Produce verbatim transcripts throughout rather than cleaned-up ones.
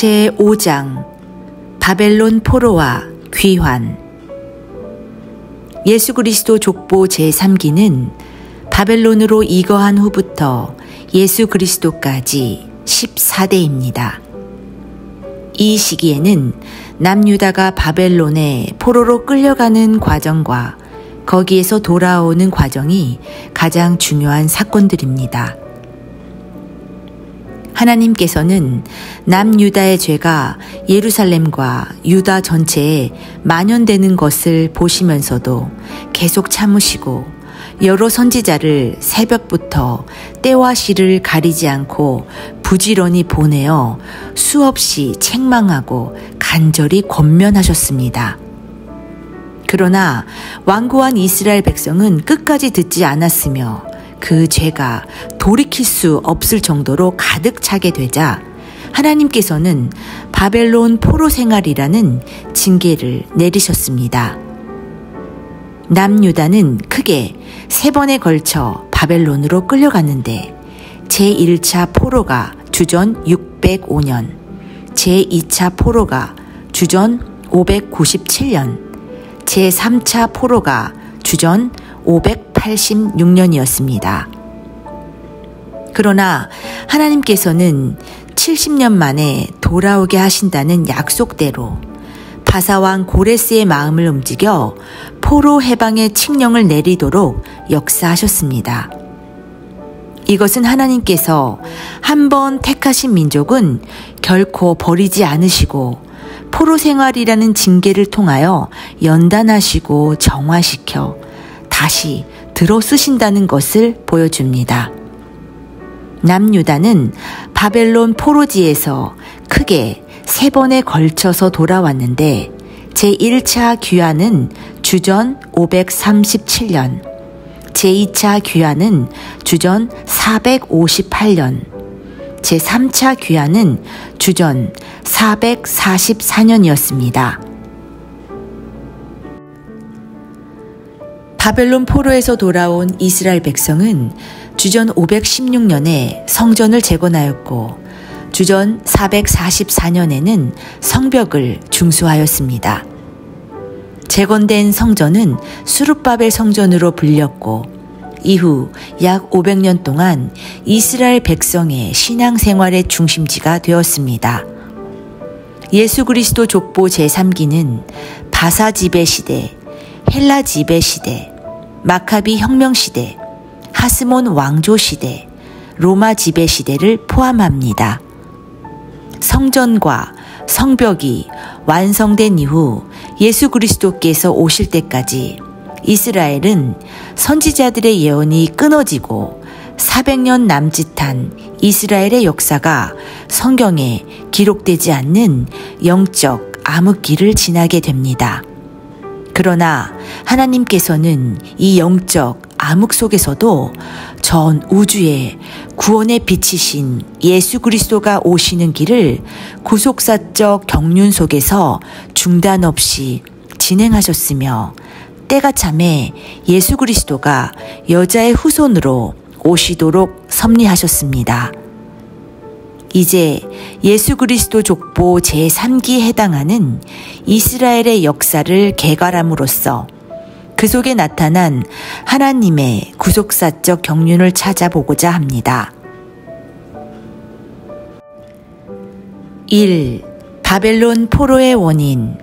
제오 장 바벨론 포로와 귀환. 예수 그리스도 족보 제삼 기는 바벨론으로 이거한 후부터 예수 그리스도까지 십사 대입니다. 이 시기에는 남유다가 바벨론에 포로로 끌려가는 과정과 거기에서 돌아오는 과정이 가장 중요한 사건들입니다. 하나님께서는 남유다의 죄가 예루살렘과 유다 전체에 만연되는 것을 보시면서도 계속 참으시고 여러 선지자를 새벽부터 때와 시를 가리지 않고 부지런히 보내어 수없이 책망하고 간절히 권면하셨습니다. 그러나 완고한 이스라엘 백성은 끝까지 듣지 않았으며 그 죄가 돌이킬 수 없을 정도로 가득 차게 되자 하나님께서는 바벨론 포로 생활이라는 징계를 내리셨습니다. 남유다는 크게 세 번에 걸쳐 바벨론으로 끌려갔는데 제일 차 포로가 주전 육백오 년, 제이 차 포로가 주전 오백구십칠 년, 제삼 차 포로가 주전 오백팔십육 년이었습니다. 그러나 하나님께서는 칠십 년 만에 돌아오게 하신다는 약속대로 바사왕 고레스의 마음을 움직여 포로 해방의 칙령을 내리도록 역사하셨습니다. 이것은 하나님께서 한 번 택하신 민족은 결코 버리지 않으시고 포로 생활이라는 징계를 통하여 연단하시고 정화시켜 다시 들어 쓰신다는 것을 보여줍니다. 남유다는 바벨론 포로지에서 크게 세 번에 걸쳐서 돌아왔는데 제일 차 귀환은 주전 오백삼십칠 년, 제이 차 귀환은 주전 사백오십팔 년, 제삼 차 귀환은 주전 사백사십사 년이었습니다. 바벨론 포로에서 돌아온 이스라엘 백성은 주전 오백십육 년에 성전을 재건하였고 주전 사백사십사 년에는 성벽을 중수하였습니다. 재건된 성전은 수룹바벨 성전으로 불렸고 이후 약 오백 년 동안 이스라엘 백성의 신앙생활의 중심지가 되었습니다. 예수 그리스도 족보 제삼 기는 바사 지배 시대, 헬라 지배 시대, 마카비 혁명 시대, 하스몬 왕조 시대, 로마 지배 시대를 포함합니다. 성전과 성벽이 완성된 이후 예수 그리스도께서 오실 때까지 이스라엘은 선지자들의 예언이 끊어지고 사백 년 남짓한 이스라엘의 역사가 성경에 기록되지 않는 영적 암흑기를 지나게 됩니다. 그러나 하나님께서는 이 영적 암흑 속에서도 전 우주에 구원의 빛이신 예수 그리스도가 오시는 길을 구속사적 경륜 속에서 중단 없이 진행하셨으며 때가 참에 예수 그리스도가 여자의 후손으로 오시도록 섭리하셨습니다. 이제 예수 그리스도 족보 제삼 기에 해당하는 이스라엘의 역사를 개괄함으로써 그 속에 나타난 하나님의 구속사적 경륜을 찾아보고자 합니다. 일. 바벨론 포로의 원인.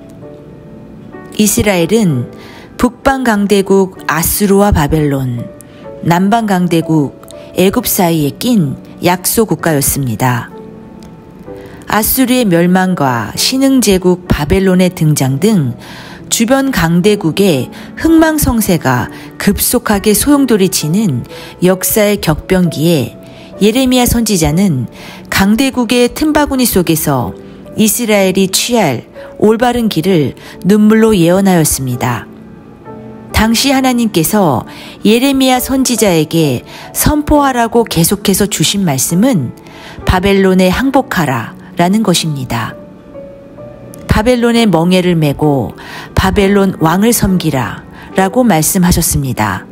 이스라엘은 북방 강대국 아수르와 바벨론, 남방 강대국 애굽 사이에 낀 약소 국가였습니다. 아수르의 멸망과 신흥제국 바벨론의 등장 등 주변 강대국의 흥망성쇠가 급속하게 소용돌이치는 역사의 격변기에 예레미야 선지자는 강대국의 틈바구니 속에서 이스라엘이 취할 올바른 길을 눈물로 예언하였습니다. 당시 하나님께서 예레미야 선지자에게 선포하라고 계속해서 주신 말씀은 바벨론에 항복하라 라는 것입니다. 바벨론의 멍에를 메고 바벨론 왕을 섬기라 라고 말씀하셨습니다.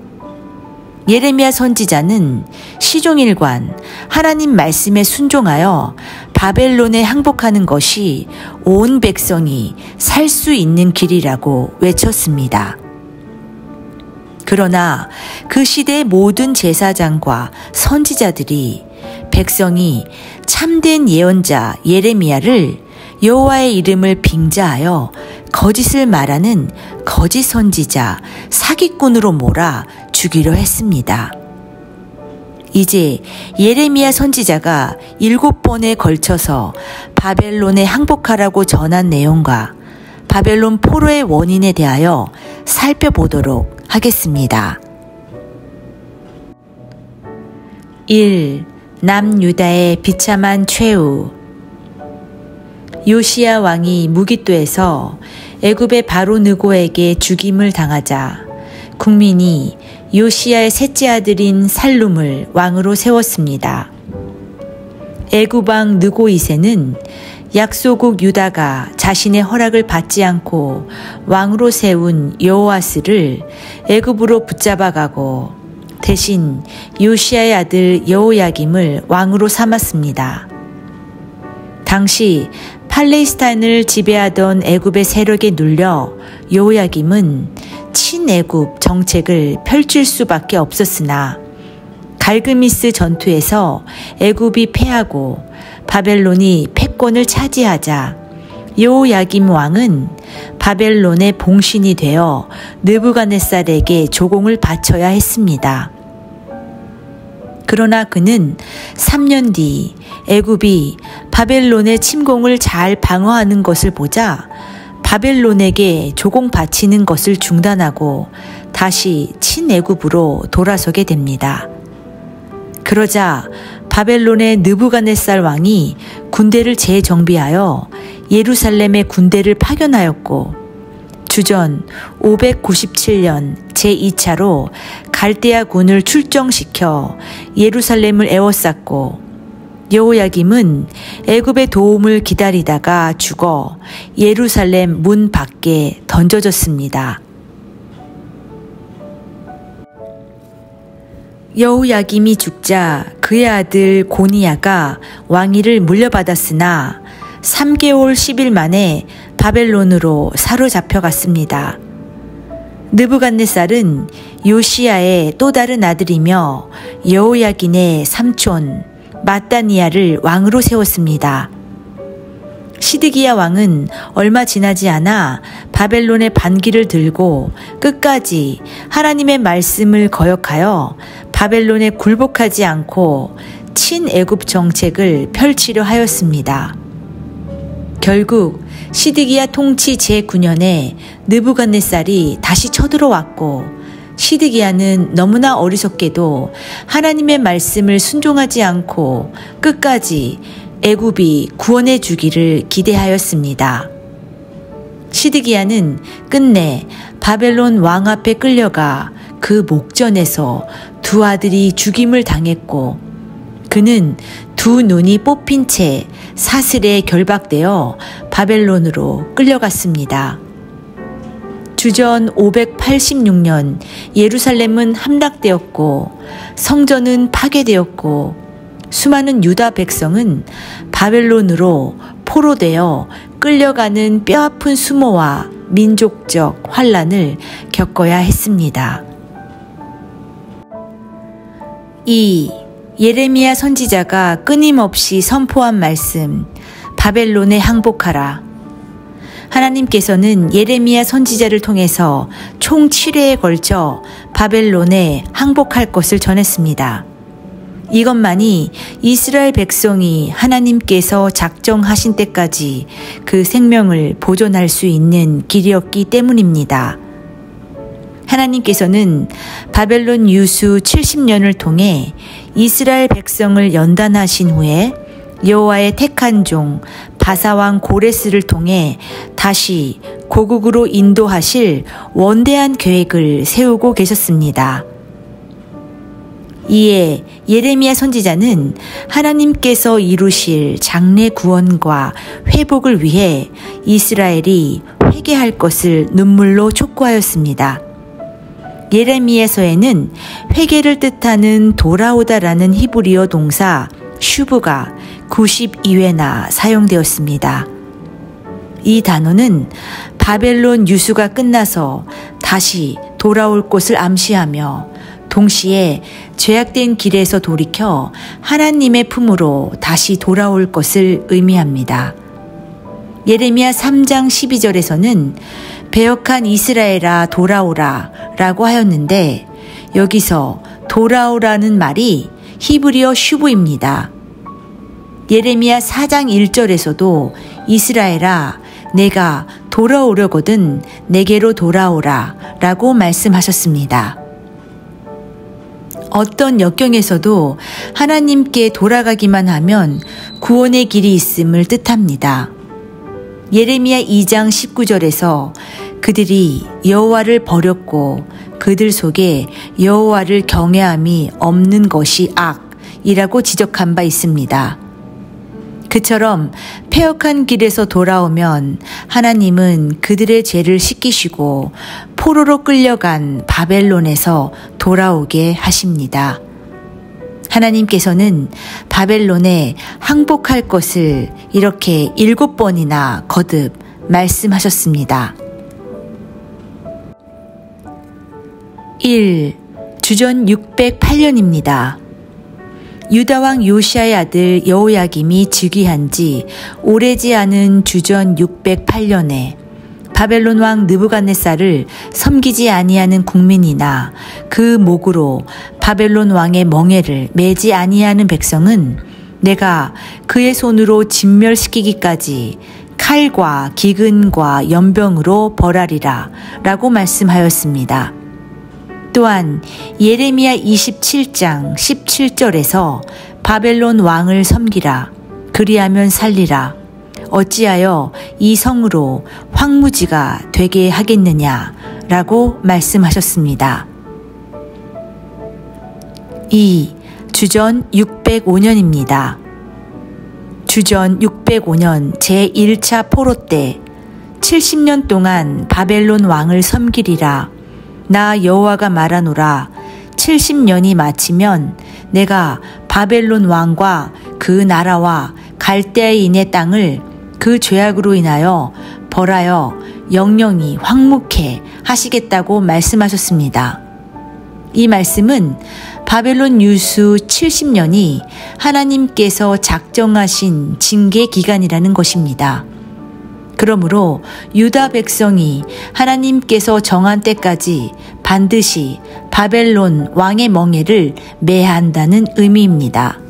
예레미야 선지자는 시종일관 하나님 말씀에 순종하여 바벨론에 항복하는 것이 온 백성이 살 수 있는 길이라고 외쳤습니다. 그러나 그 시대의 모든 제사장과 선지자들이 백성이 참된 예언자 예레미야를 여호와의 이름을 빙자하여 거짓을 말하는 거짓 선지자 사기꾼으로 몰아 죽이려 했습니다. 이제 예레미야 선지자가 일곱 번에 걸쳐서 바벨론에 항복하라고 전한 내용과 바벨론 포로의 원인에 대하여 살펴보도록 하겠습니다. 일. 남유다의 비참한 최후. 요시야 왕이 무깃도에서 애굽의 바로 느고에게 죽임을 당하자 국민이 요시야의 셋째 아들인 살룸을 왕으로 세웠습니다. 애굽 왕 느고 이 세는 약소국 유다가 자신의 허락을 받지 않고 왕으로 세운 여호아스를 애굽으로 붙잡아가고 대신 요시야의 아들 여호야김을 왕으로 삼았습니다. 당시 팔레스타인을 지배하던 애굽의 세력에 눌려 여호야김은 친애굽 정책을 펼칠 수밖에 없었으나 갈그미스 전투에서 애굽이 패하고 바벨론이 패권을 차지하자 여호야김 왕은 바벨론의 봉신이 되어 느부갓네살에게 조공을 바쳐야 했습니다. 그러나 그는 삼 년 뒤 애굽이 바벨론의 침공을 잘 방어하는 것을 보자 바벨론에게 조공 바치는 것을 중단하고 다시 친애굽으로 돌아서게 됩니다. 그러자 바벨론의 느부갓네살 왕이 군대를 재정비하여 예루살렘에 군대를 파견하였고 주전 오백구십칠 년 제이 차로 갈대아 군을 출정시켜 예루살렘을 에워쌌고 여호야김은 애굽의 도움을 기다리다가 죽어 예루살렘 문 밖에 던져졌습니다. 여호야김이 죽자 그의 아들 고니야가 왕위를 물려받았으나 삼 개월 십 일 만에 바벨론으로 사로잡혀갔습니다. 느부갓네살은 요시야의 또 다른 아들이며 여호야긴의 삼촌 마따니야를 왕으로 세웠습니다. 시드기야 왕은 얼마 지나지 않아 바벨론의 반기를 들고 끝까지 하나님의 말씀을 거역하여 바벨론에 굴복하지 않고 친애굽 정책을 펼치려 하였습니다. 결국 시드기야 통치 제구 년에 느부갓네살이 다시 쳐들어왔고 시드기야는 너무나 어리석게도 하나님의 말씀을 순종하지 않고 끝까지 애굽이 구원해 주기를 기대하였습니다. 시드기야는 끝내 바벨론 왕 앞에 끌려가 그 목전에서 두 아들이 죽임을 당했고 그는 두 눈이 뽑힌 채 사슬에 결박되어 바벨론으로 끌려갔습니다. 주전 오백팔십육 년 예루살렘은 함락되었고 성전은 파괴되었고 수많은 유다 백성은 바벨론으로 포로되어 끌려가는 뼈아픈 수모와 민족적 환란을 겪어야 했습니다. 이. 예레미야 선지자가 끊임없이 선포한 말씀, 바벨론에 항복하라. 하나님께서는 예레미야 선지자를 통해서 총 칠 회에 걸쳐 바벨론에 항복할 것을 전했습니다. 이것만이 이스라엘 백성이 하나님께서 작정하신 때까지 그 생명을 보존할 수 있는 길이었기 때문입니다. 하나님께서는 바벨론 유수 칠십 년을 통해 이스라엘 백성을 연단하신 후에 여호와의 택한 종 바사왕 고레스를 통해 다시 고국으로 인도하실 원대한 계획을 세우고 계셨습니다. 이에 예레미야 선지자는 하나님께서 이루실 장래 구원과 회복을 위해 이스라엘이 회개할 것을 눈물로 촉구하였습니다. 예레미야서에는 회개를 뜻하는 돌아오다라는 히브리어 동사 슈브가 구십이 회나 사용되었습니다. 이 단어는 바벨론 유수가 끝나서 다시 돌아올 것을 암시하며 동시에 죄악된 길에서 돌이켜 하나님의 품으로 다시 돌아올 것을 의미합니다. 예레미야 삼 장 십이 절에서는 배역한 이스라엘아 돌아오라 라고 하였는데 여기서 돌아오라는 말이 히브리어 슈브입니다. 예레미야 사 장 일 절에서도 이스라엘아 내가 돌아오려거든 내게로 돌아오라 라고 말씀하셨습니다. 어떤 역경에서도 하나님께 돌아가기만 하면 구원의 길이 있음을 뜻합니다. 예레미야 이 장 십구 절에서 그들이 여호와를 버렸고 그들 속에 여호와를 경외함이 없는 것이 악이라고 지적한 바 있습니다. 그처럼 패역한 길에서 돌아오면 하나님은 그들의 죄를 씻기시고 포로로 끌려간 바벨론에서 돌아오게 하십니다. 하나님께서는 바벨론에 항복할 것을 이렇게 일곱 번이나 거듭 말씀하셨습니다. 일. 주전 육백팔 년입니다. 유다왕 요시아의 아들 여호야김이 즉위한 지 오래지 않은 주전 육백팔 년에 바벨론 왕 느부갓네살을 섬기지 아니하는 국민이나 그 목으로 바벨론 왕의 멍에를 매지 아니하는 백성은 내가 그의 손으로 진멸시키기까지 칼과 기근과 연병으로 벌하리라 라고 말씀하였습니다. 또한 예레미야 이십칠 장 십칠 절에서 바벨론 왕을 섬기라 그리하면 살리라 어찌하여 이 성으로 황무지가 되게 하겠느냐 라고 말씀하셨습니다. 이. 주전 육백오 년입니다. 주전 육백오 년 제일 차 포로 때 칠십 년 동안 바벨론 왕을 섬기리라 나 여호와가 말하노라 칠십 년이 마치면 내가 바벨론 왕과 그 나라와 갈대아인의 땅을 그 죄악으로 인하여 벌하여 영영이 황무케 하시겠다고 말씀하셨습니다. 이 말씀은 바벨론 유수 칠십 년이 하나님께서 작정하신 징계 기간이라는 것입니다. 그러므로 유다 백성이 하나님께서 정한 때까지 반드시 바벨론 왕의 멍에를 매야 한다는 의미입니다.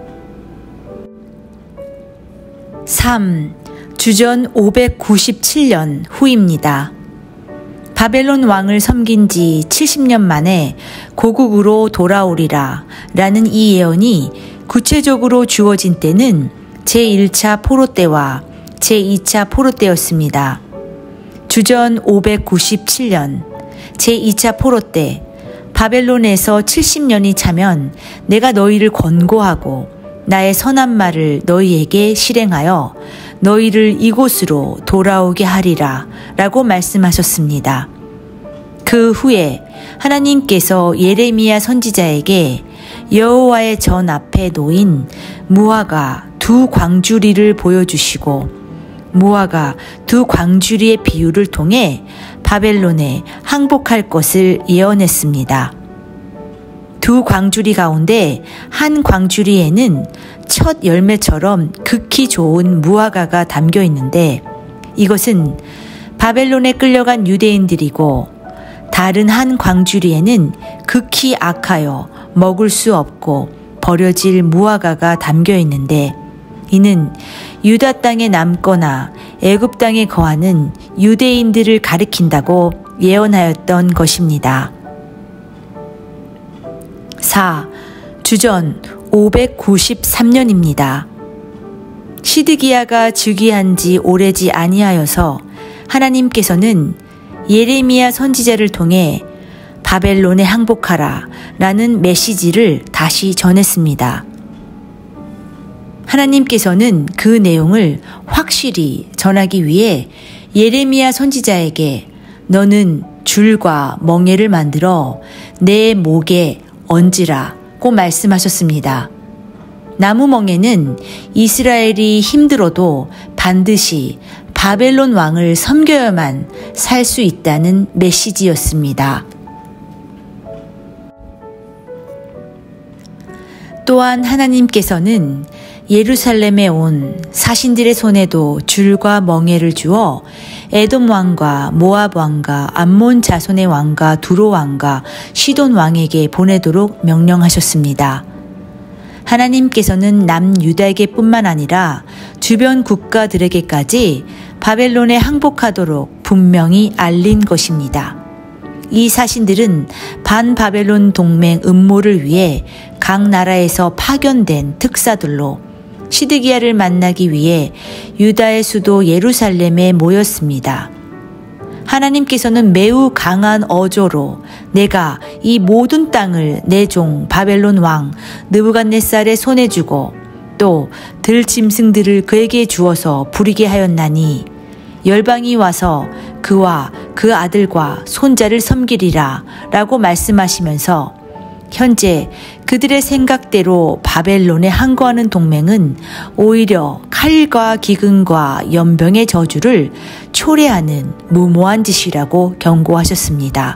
삼. 주전 오백구십칠 년 후입니다. 바벨론 왕을 섬긴 지 칠십 년 만에 고국으로 돌아오리라 라는 이 예언이 구체적으로 주어진 때는 제일 차 포로 때와 제이 차 포로 때였습니다. 주전 오백구십칠 년 제이 차 포로 때 바벨론에서 칠십 년이 차면 내가 너희를 권고하고 나의 선한 말을 너희에게 실행하여 너희를 이곳으로 돌아오게 하리라 라고 말씀하셨습니다. 그 후에 하나님께서 예레미야 선지자에게 여호와의 전 앞에 놓인 무화과 두 광주리를 보여주시고 무화과 두 광주리의 비유를 통해 바벨론에 항복할 것을 예언했습니다. 두 광주리 가운데 한 광주리에는 첫 열매처럼 극히 좋은 무화과가 담겨 있는데 이것은 바벨론에 끌려간 유대인들이고 다른 한 광주리에는 극히 악하여 먹을 수 없고 버려질 무화과가 담겨 있는데 이는 유다 땅에 남거나 애굽 땅에 거하는 유대인들을 가리킨다고 예언하였던 것입니다. 사. 주전 오백구십삼 년입니다. 시드기야가 즉위한 지 오래지 아니하여서 하나님께서는 예레미야 선지자를 통해 바벨론에 항복하라 라는 메시지를 다시 전했습니다. 하나님께서는 그 내용을 확실히 전하기 위해 예레미야 선지자에게 너는 줄과 멍에를 만들어 내 목에 얹으라고 말씀하셨습니다. 나무멍에는 이스라엘이 힘들어도 반드시 바벨론 왕을 섬겨야만 살 수 있다는 메시지였습니다. 또한 하나님께서는 예루살렘에 온 사신들의 손에도 줄과 멍에를 주어 에돔 왕과 모압 왕과 암몬 자손의 왕과 두로 왕과 시돈 왕에게 보내도록 명령하셨습니다. 하나님께서는 남유다에게 뿐만 아니라 주변 국가들에게까지 바벨론에 항복하도록 분명히 알린 것입니다. 이 사신들은 반바벨론 동맹 음모를 위해 각 나라에서 파견된 특사들로 시드기야를 만나기 위해 유다의 수도 예루살렘에 모였습니다. 하나님께서는 매우 강한 어조로 내가 이 모든 땅을 내 종 바벨론 왕 느부갓네살의 손에 주고 또 들짐승들을 그에게 주어서 부리게 하였나니 열방이 와서 그와 그 아들과 손자를 섬기리라 라고 말씀하시면서 현재 그들의 생각대로 바벨론에 항거하는 동맹은 오히려 칼과 기근과 연병의 저주를 초래하는 무모한 짓이라고 경고하셨습니다.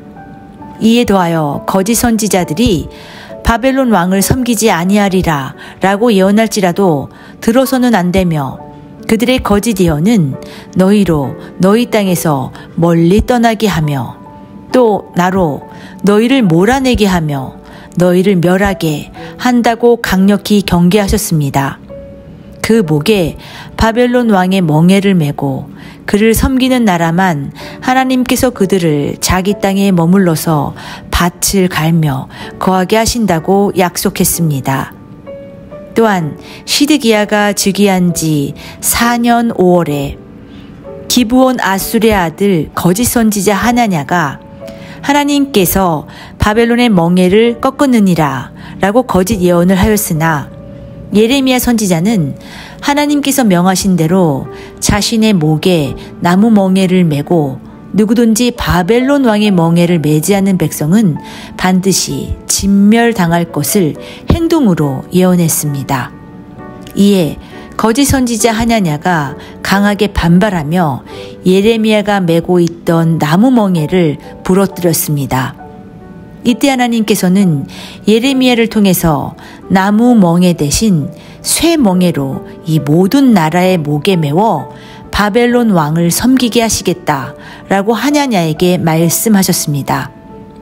이에 더하여 거짓 선지자들이 바벨론 왕을 섬기지 아니하리라 라고 예언할지라도 들어서는 안 되며 그들의 거짓 예언은 너희로 너희 땅에서 멀리 떠나게 하며 또 나로 너희를 몰아내게 하며 너희를 멸하게 한다고 강력히 경계하셨습니다. 그 목에 바벨론 왕의 멍에를 메고 그를 섬기는 나라만 하나님께서 그들을 자기 땅에 머물러서 밭을 갈며 거하게 하신다고 약속했습니다. 또한 시드기야가 즉위한 지 사 년 오월에 기브온 아술의 아들 거짓 선지자 하나냐가 하나님께서 바벨론의 멍에를 꺾었느니라 라고 거짓 예언을 하였으나 예레미야 선지자는 하나님께서 명하신 대로 자신의 목에 나무 멍에를 메고 누구든지 바벨론 왕의 멍에를 매지 않는 백성은 반드시 진멸당할 것을 행동으로 예언했습니다. 이에 거짓 선지자 하나냐가 강하게 반발하며 예레미야가 메고 있던 나무 멍에를 부러뜨렸습니다. 이때 하나님께서는 예레미야를 통해서 나무 멍에 대신 쇠 멍에로 이 모든 나라의 목에 메워 바벨론 왕을 섬기게 하시겠다라고 하냐냐에게 말씀하셨습니다.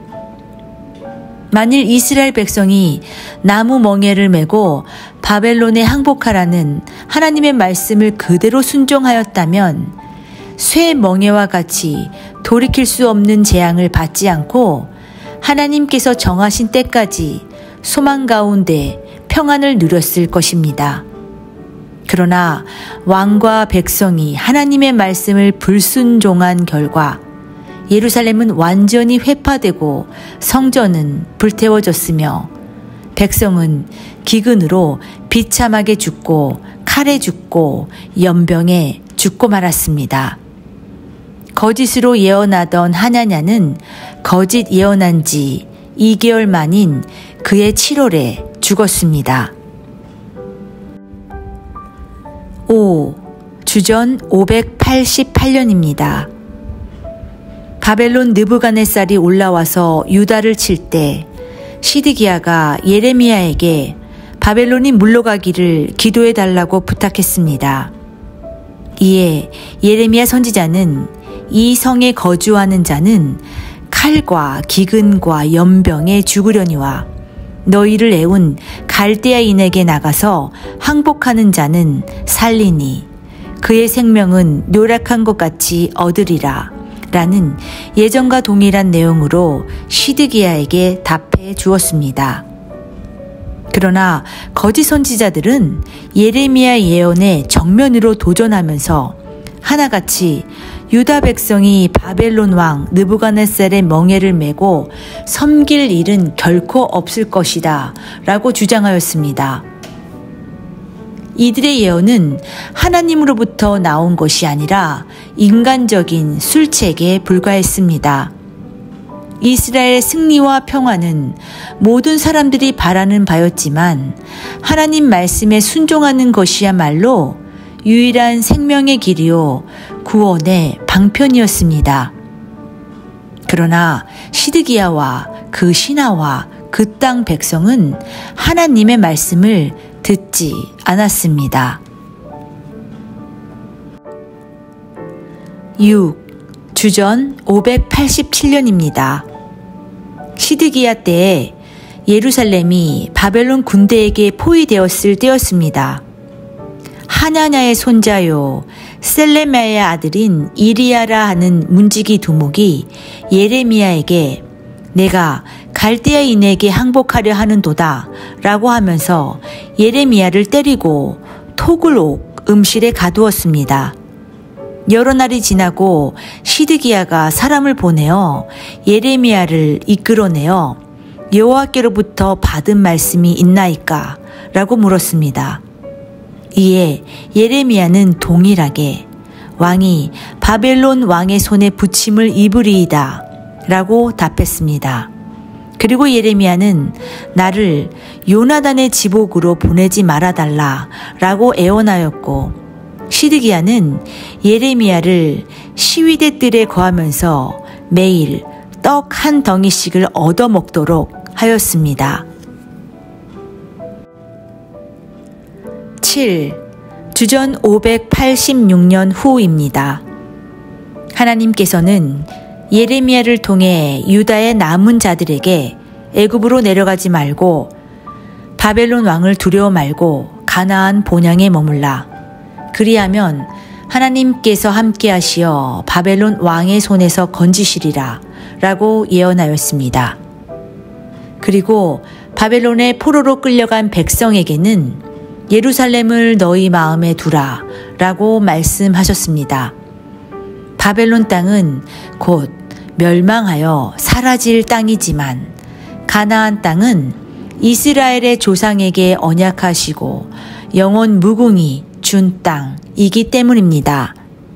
만일 이스라엘 백성이 나무 멍에를 메고 바벨론에 항복하라는 하나님의 말씀을 그대로 순종하였다면 쇠 멍에와 같이 돌이킬 수 없는 재앙을 받지 않고 하나님께서 정하신 때까지 소망 가운데 평안을 누렸을 것입니다. 그러나 왕과 백성이 하나님의 말씀을 불순종한 결과 예루살렘은 완전히 회파되고 성전은 불태워졌으며 백성은 기근으로 비참하게 죽고 칼에 죽고 연병에 죽고 말았습니다. 거짓으로 예언하던 하냐냐는 거짓 예언한 지 이 개월 만인 그해 칠월에 죽었습니다. 오. 주전 오백팔십팔 년입니다. 바벨론 느부갓네살이 올라와서 유다를 칠 때 시드기야가 예레미야에게 바벨론이 물러가기를 기도해 달라고 부탁했습니다. 이에 예레미야 선지자는 이 성에 거주하는 자는 칼과 기근과 연병에 죽으려니와 너희를 애운 갈대아인에게 나가서 항복하는 자는 살리니 그의 생명은 뇨락한 것 같이 얻으리라 라는 예전과 동일한 내용으로 시드기야에게 답해 주었습니다. 그러나 거짓 선지자들은 예레미야 예언에 정면으로 도전하면서 하나같이 유다 백성이 바벨론 왕 느부갓네살의 멍에를 메고 섬길 일은 결코 없을 것이다 라고 주장하였습니다. 이들의 예언은 하나님으로부터 나온 것이 아니라 인간적인 술책에 불과했습니다. 이스라엘의 승리와 평화는 모든 사람들이 바라는 바였지만 하나님 말씀에 순종하는 것이야말로 유일한 생명의 길이요 구원의 방편이었습니다. 그러나 시드기야와 그 신하와 그 땅 백성은 하나님의 말씀을 듣지 않았습니다. 육. 주전 오백팔십칠 년입니다. 시드기야 때에 예루살렘이 바벨론 군대에게 포위되었을 때였습니다. 하나냐의 손자요 셀레미야의 아들인 이리야라 하는 문지기 두목이 예레미야에게 내가 갈대아인에게 항복하려 하는도다 라고 하면서 예레미야를 때리고 톡을 음실에 가두었습니다. 여러 날이 지나고 시드기야가 사람을 보내어 예레미야를 이끌어내어 여호와께로부터 받은 말씀이 있나이까? 라고 물었습니다. 이에 예레미야는 동일하게 왕이 바벨론 왕의 손에 붙임을 입으리이다 라고 답했습니다. 그리고 예레미야는 나를 요나단의 지복으로 보내지 말아달라 라고 애원하였고 시드기야는 예레미야를 시위대 뜰에 거하면서 매일 떡 한 덩이씩을 얻어먹도록 하였습니다. 칠. 주전 오백팔십육 년 후입니다. 하나님께서는 예레미야를 통해 유다의 남은 자들에게 애굽으로 내려가지 말고 바벨론 왕을 두려워 말고 가나안 본향에 머물라. 그리하면 하나님께서 함께 하시어 바벨론 왕의 손에서 건지시리라 라고 예언하였습니다. 그리고 바벨론의 포로로 끌려간 백성에게는 예루살렘을 너희 마음에 두라 라고 말씀하셨습니다. 바벨론 땅은 곧 멸망하여 사라질 땅이지만 가나안 땅은 이스라엘의 조상에게 언약하시고 영원 무궁히 준 땅이기 때문입니다.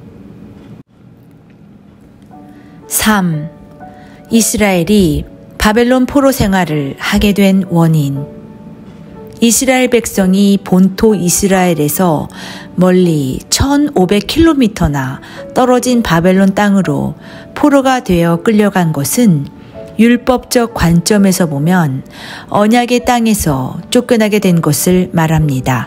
삼. 이스라엘이 바벨론 포로 생활을 하게 된 원인. 이스라엘 백성이 본토 이스라엘에서 멀리 천오백 킬로미터나 떨어진 바벨론 땅으로 포로가 되어 끌려간 것은 율법적 관점에서 보면 언약의 땅에서 쫓겨나게 된 것을 말합니다.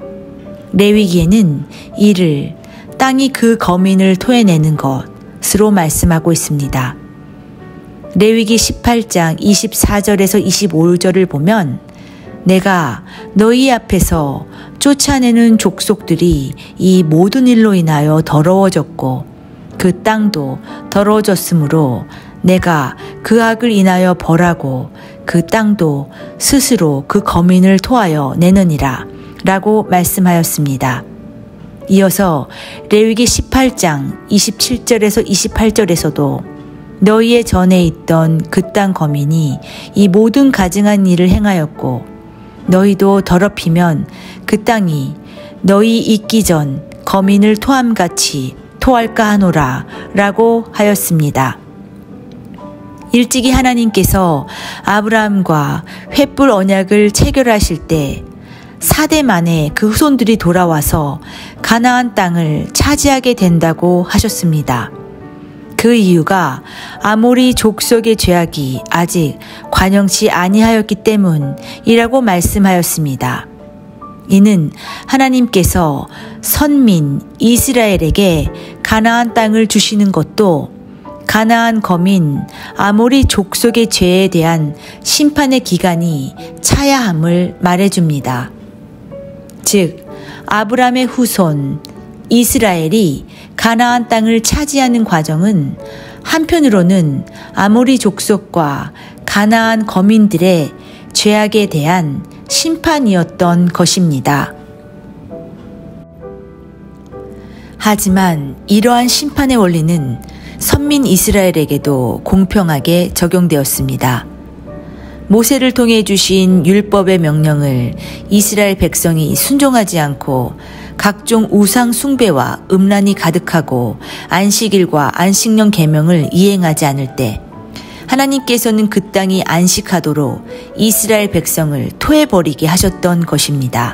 레위기에는 이를 땅이 그 거민을 토해내는 것으로 말씀하고 있습니다. 레위기 십팔 장 이십사 절에서 이십오 절을 보면 내가 너희 앞에서 쫓아내는 족속들이 이 모든 일로 인하여 더러워졌고 그 땅도 더러워졌으므로 내가 그 악을 인하여 벌하고 그 땅도 스스로 그 거민을 토하여 내느니라 라고 말씀하였습니다. 이어서 레위기 십팔 장 이십칠 절에서 이십팔 절에서도 너희의 전에 있던 그 땅 거민이 이 모든 가증한 일을 행하였고 너희도 더럽히면 그 땅이 너희 있기 전 거민을 토함같이 토할까 하노라 라고 하였습니다. 일찍이 하나님께서 아브라함과 횃불 언약을 체결하실 때 사 대 만에 그 후손들이 돌아와서 가나안 땅을 차지하게 된다고 하셨습니다. 그 이유가 아모리 족속의 죄악이 아직 관영치 아니하였기 때문이라고 말씀하였습니다. 이는 하나님께서 선민 이스라엘에게 가나안 땅을 주시는 것도 가나안 거민 아모리 족속의 죄에 대한 심판의 기간이 차야 함을 말해줍니다. 즉 아브라함의 후손 이스라엘이 가나안 땅을 차지하는 과정은 한편으로는 아모리 족속과 가나안 거민들의 죄악에 대한 심판이었던 것입니다. 하지만 이러한 심판의 원리는 선민 이스라엘에게도 공평하게 적용되었습니다. 모세를 통해 주신 율법의 명령을 이스라엘 백성이 순종하지 않고 각종 우상 숭배와 음란이 가득하고 안식일과 안식년 계명을 이행하지 않을 때 하나님께서는 그 땅이 안식하도록 이스라엘 백성을 토해버리게 하셨던 것입니다.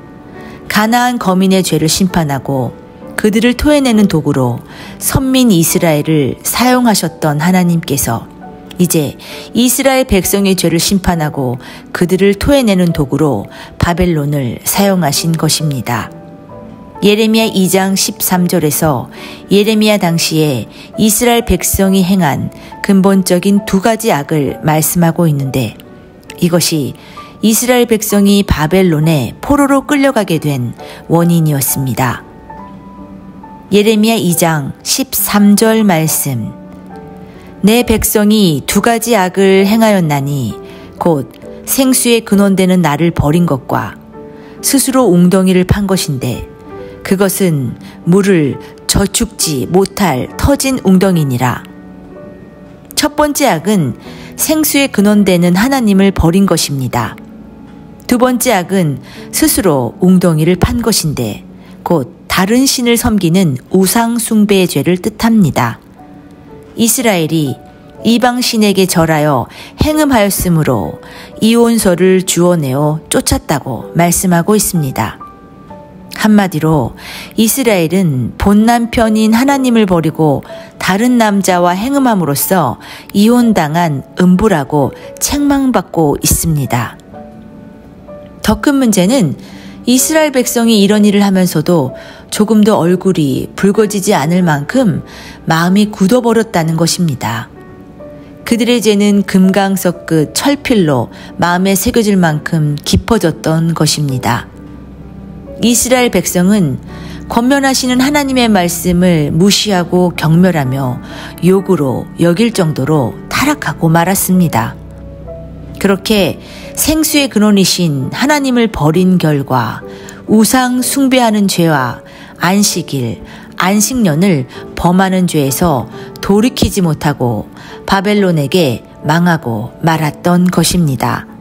가나안 거민의 죄를 심판하고 그들을 토해내는 도구로 선민 이스라엘을 사용하셨던 하나님께서 이제 이스라엘 백성의 죄를 심판하고 그들을 토해내는 도구로 바벨론을 사용하신 것입니다. 예레미야 이 장 십삼 절에서 예레미야 당시에 이스라엘 백성이 행한 근본적인 두 가지 악을 말씀하고 있는데 이것이 이스라엘 백성이 바벨론에 포로로 끌려가게 된 원인이었습니다. 예레미야 이 장 십삼 절 말씀. 내 백성이 두 가지 악을 행하였나니 곧 생수의 근원되는 나를 버린 것과 스스로 웅덩이를 판 것인데 그것은 물을 저축지 못할 터진 웅덩이니라. 첫 번째 악은 생수의 근원되는 하나님을 버린 것입니다. 두 번째 악은 스스로 웅덩이를 판 것인데 곧 다른 신을 섬기는 우상 숭배의 죄를 뜻합니다. 이스라엘이 이방 신에게 절하여 행음하였으므로 이혼서를 주워내어 쫓았다고 말씀하고 있습니다. 한마디로 이스라엘은 본 남편인 하나님을 버리고 다른 남자와 행음함으로써 이혼당한 음부라고 책망받고 있습니다. 더 큰 문제는 이스라엘 백성이 이런 일을 하면서도 조금 더 얼굴이 붉어지지 않을 만큼 마음이 굳어버렸다는 것입니다. 그들의 죄는 금강석 끝 철필로 마음에 새겨질 만큼 깊어졌던 것입니다. 이스라엘 백성은 권면하시는 하나님의 말씀을 무시하고 경멸하며 욕으로 여길 정도로 타락하고 말았습니다. 그렇게 생수의 근원이신 하나님을 버린 결과 우상 숭배하는 죄와 안식일, 안식년을 범하는 죄에서 돌이키지 못하고 바벨론에게 망하고 말았던 것입니다.